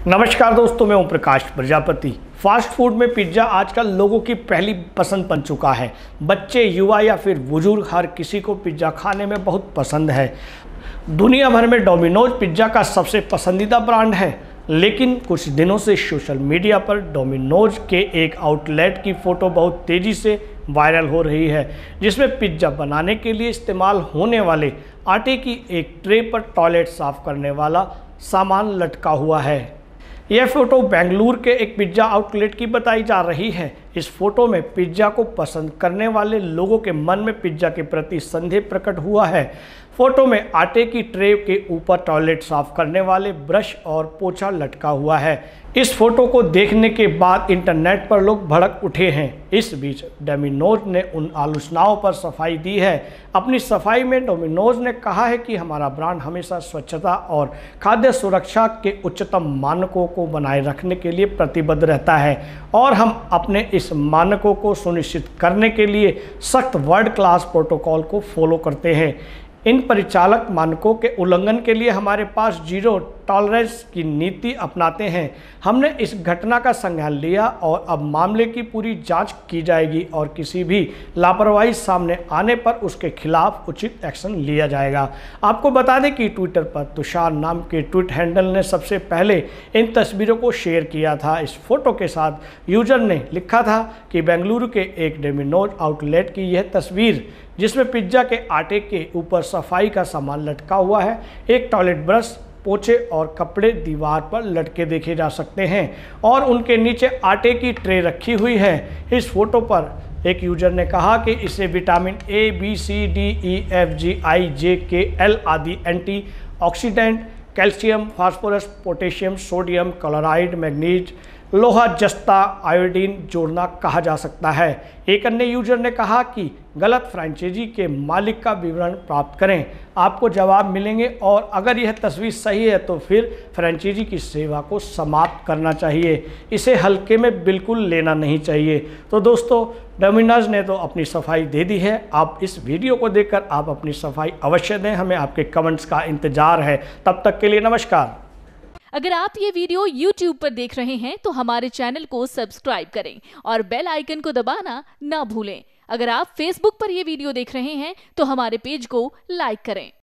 नमस्कार दोस्तों, मैं ओम प्रकाश प्रजापति। फास्ट फूड में पिज्ज़ा आजकल लोगों की पहली पसंद बन चुका है। बच्चे, युवा या फिर बुजुर्ग, हर किसी को पिज्ज़ा खाने में बहुत पसंद है। दुनिया भर में डोमिनोज पिज्ज़ा का सबसे पसंदीदा ब्रांड है, लेकिन कुछ दिनों से सोशल मीडिया पर डोमिनोज के एक आउटलेट की फ़ोटो बहुत तेज़ी से वायरल हो रही है, जिसमें पिज्ज़ा बनाने के लिए इस्तेमाल होने वाले आटे की एक ट्रे पर टॉयलेट साफ़ करने वाला सामान लटका हुआ है। यह फोटो बेंगलुरु के एक पिज्ज़ा आउटलेट की बताई जा रही है। इस फोटो में पिज्ज़ा को पसंद करने वाले लोगों के मन में पिज्ज़ा के प्रति संदेह प्रकट हुआ है। फोटो में आटे की ट्रे के ऊपर टॉयलेट साफ करने वाले ब्रश और पोछा लटका हुआ है। इस फोटो को देखने के बाद इंटरनेट पर लोग भड़क उठे हैं। इस बीच डोमिनोज ने उन आलोचनाओं पर सफाई दी है। अपनी सफाई में डोमिनोज ने कहा है कि हमारा ब्रांड हमेशा स्वच्छता और खाद्य सुरक्षा के उच्चतम मानकों को बनाए रखने के लिए प्रतिबद्ध रहता है, और हम अपने इस मानकों को सुनिश्चित करने के लिए सख्त वर्ल्ड क्लास प्रोटोकॉल को फॉलो करते हैं। इन परिचालक मानकों के उल्लंघन के लिए हमारे पास जीरो टॉलरेंस की नीति अपनाते हैं। हमने इस घटना का संज्ञान लिया और अब मामले की पूरी जांच की जाएगी और किसी भी लापरवाही सामने आने पर उसके खिलाफ उचित एक्शन लिया जाएगा। आपको बता दें कि ट्विटर पर तुषार नाम के ट्वीट हैंडल ने सबसे पहले इन तस्वीरों को शेयर किया था। इस फोटो के साथ यूजर ने लिखा था कि बेंगलुरु के एक डोमिनोज आउटलेट की यह तस्वीर, जिसमें पिज्ज़ा के आटे के ऊपर सफाई का सामान लटका हुआ है, एक टॉयलेट ब्रश, पोछे और कपड़े दीवार पर लटके देखे जा सकते हैं और उनके नीचे आटे की ट्रे रखी हुई है। इस फोटो पर एक यूजर ने कहा कि इसे vitamin A, B, C, D, E, F, G, I, J, K, L आदि antioxidant, calcium, phosphorus, potassium, sodium, chloride, manganese, लोहा, जस्ता, आयोडीन जोड़ना कहा जा सकता है। एक अन्य यूजर ने कहा कि गलत फ्रेंचाइजी के मालिक का विवरण प्राप्त करें, आपको जवाब मिलेंगे, और अगर यह तस्वीर सही है तो फिर फ्रेंचाइजी की सेवा को समाप्त करना चाहिए। इसे हल्के में बिल्कुल लेना नहीं चाहिए। तो दोस्तों, डोमिनोज ने तो अपनी सफाई दे दी है। आप इस वीडियो को देखकर आप अपनी सफाई अवश्य दें। हमें आपके कमेंट्स का इंतजार है। तब तक के लिए नमस्कार। अगर आप ये वीडियो YouTube पर देख रहे हैं तो हमारे चैनल को सब्सक्राइब करें और बेल आइकन को दबाना ना भूलें। अगर आप Facebook पर ये वीडियो देख रहे हैं तो हमारे पेज को लाइक करें।